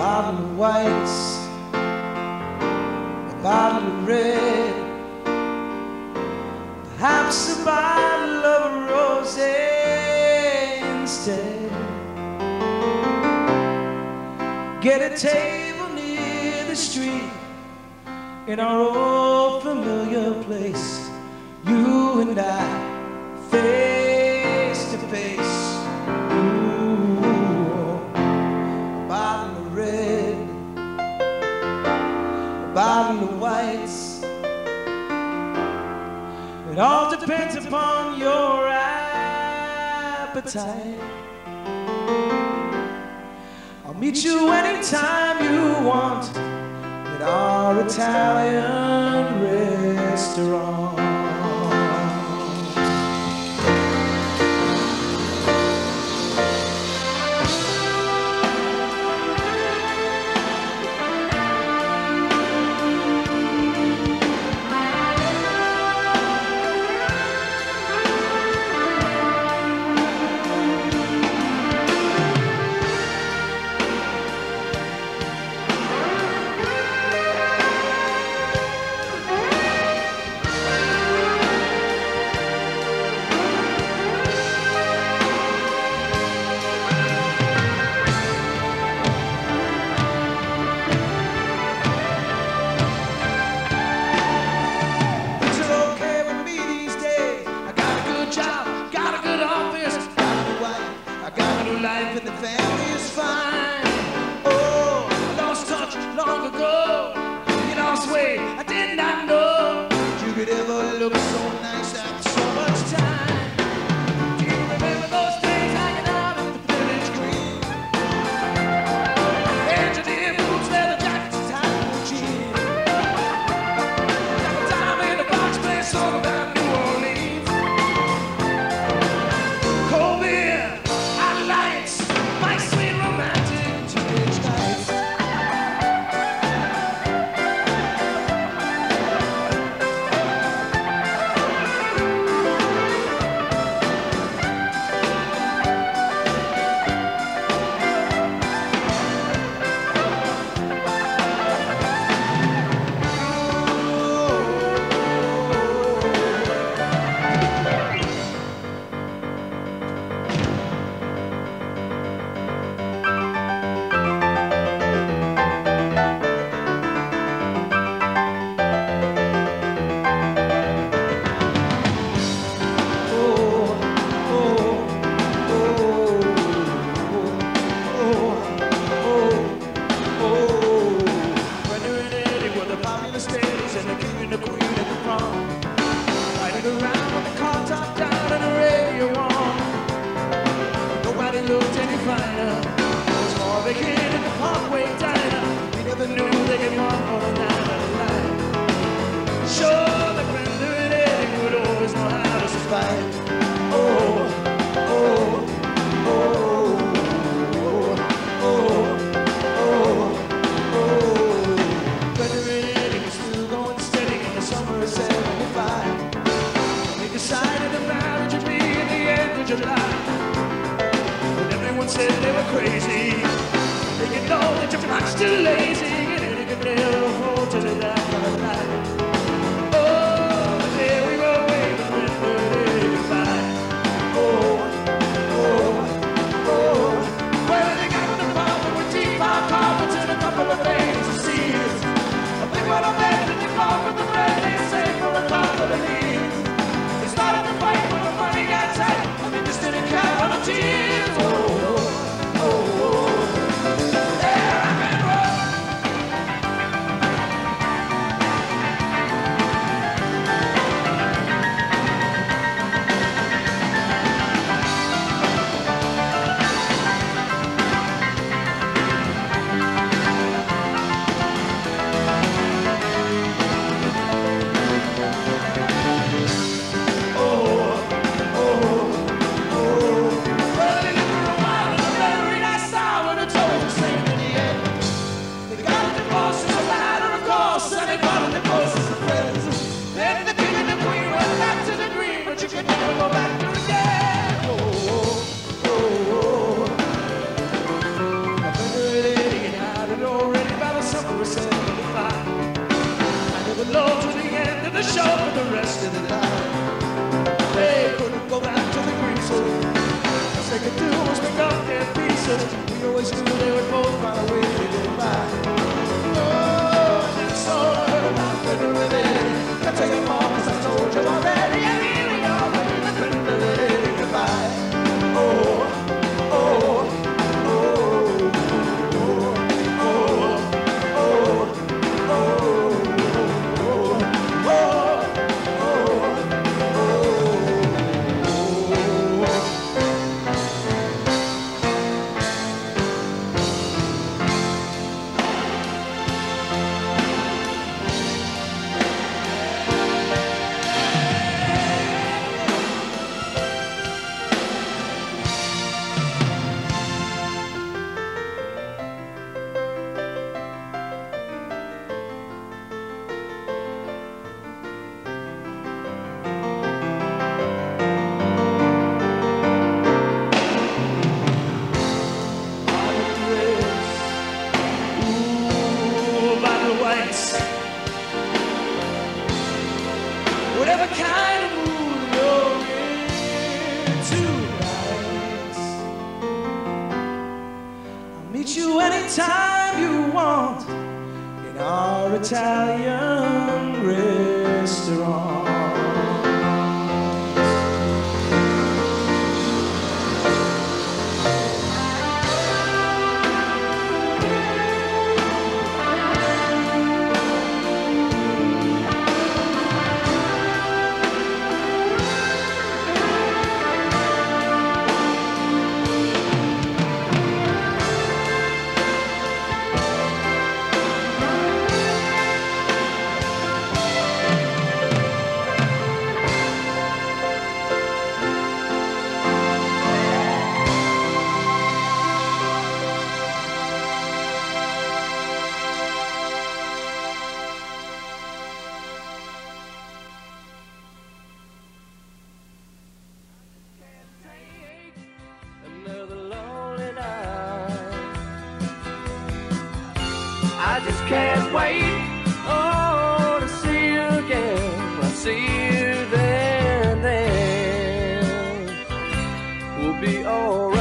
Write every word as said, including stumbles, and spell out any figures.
bottle of whites, a bottle of red, perhaps a bottle of rosé instead. Get a table near the street in our old familiar place, you and I, face to face. Ooh, a bottle of red, a bottle of whites. It all depends upon your appetite. I'll meet you anytime you want at our Italian restaurant. could do was pick up their pieces. We always knew they would both find a way to get by. Oh, that's all I heard about living with it. That's how your mom, as I told you already. I really are ready to put the lady goodbye. Oh, oh, oh, oh, oh, oh, oh. Whatever kind of mood you're in tonight, I'll meet you anytime you want in our Italian restaurant. I just can't wait, oh, to see you again. I'll see you then, then we'll be alright.